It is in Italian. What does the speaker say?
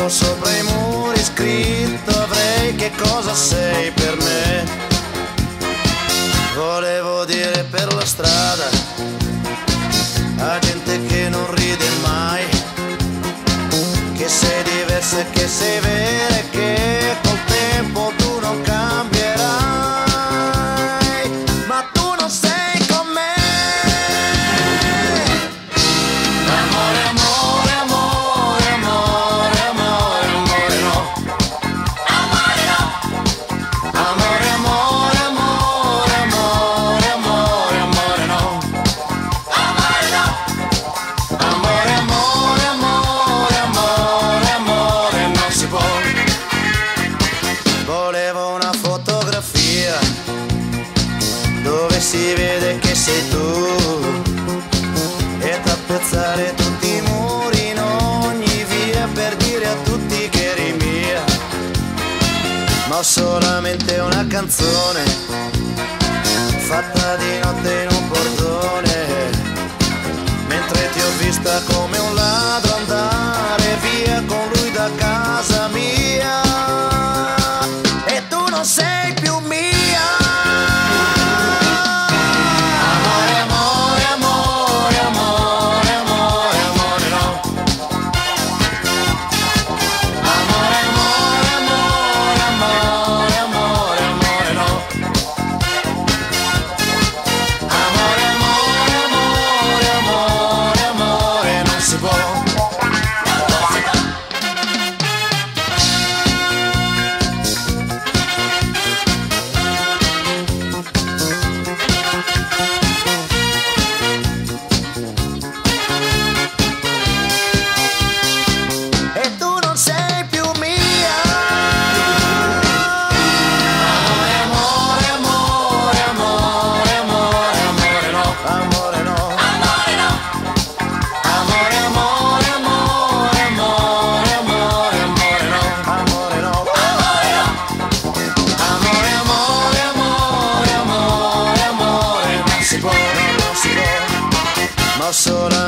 sopra i muri scritto avrei che cosa sei per me. Volevo dire per la strada a gente che non ride mai, che sei diversa e che sei vera e che col tempo tu non cambierai, ma tu non sei con me. Amore, amore, amore, amore, amore, amore no. Amore no. Amore, amore, amore, amore, amore, amore no. Amore no. Amore, amore, amore, amore, amore non si può. Volevo una fotografia dove si vede che sei tu e tappezzare tutti i muri in ogni via per dire a tutti che eri mia. Ma ho solamente una canzone fatta di notte in un portone, mentre ti ho vista come un ladro andare via con lui da casa mia, e tu non sei più mia. Amore, amore, amore, amore, amore, amore no. Amore, amore, amore, amore, amore, amore no. Amore, amore, amore, amore, amore non si può. E tu non sei più mia. Amore, amore, amore, amore, amore, amore no. Amore no. Amore no. Amore, amore, amore, amore, amore, amore no. Amore no. Amore no. Amore, amore, amore, amore, amore non si può, non si può. Ma ho solo